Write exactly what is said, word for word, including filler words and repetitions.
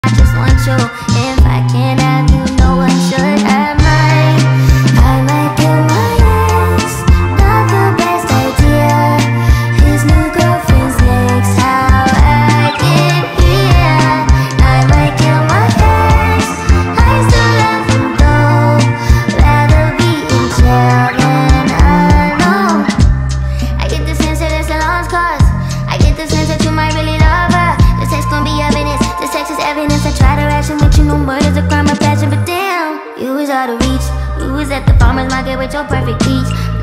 I just want you. If I can't have you, no one should. I might, I might kill my ex. Not the best idea. His new girlfriend's next. How I get here. I might kill my ex. I still love him though. Rather be in jail than alone. I get the sense that it's a lost cause. I get the sense that you might really love her. This text gon' be evidence. This text is evidence. I try to ration with you, no murder's a crime of passion. But damn, you was out of reach. You was at the farmer's market with your perfect peach.